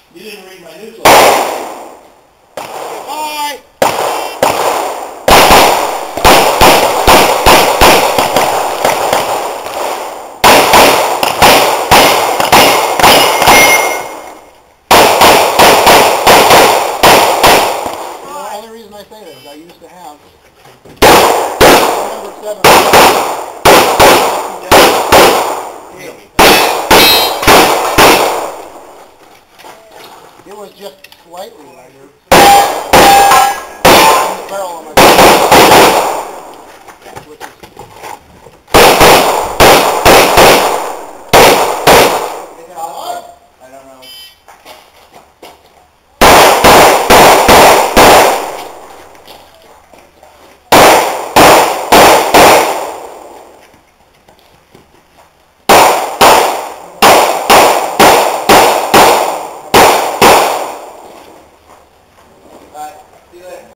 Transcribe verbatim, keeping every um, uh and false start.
You didn't read my newsletter. Bye! The only reason I say that is I used to have number seven. It was just slightly lighter. The barrel on my which is I don't know. Bye. See you later.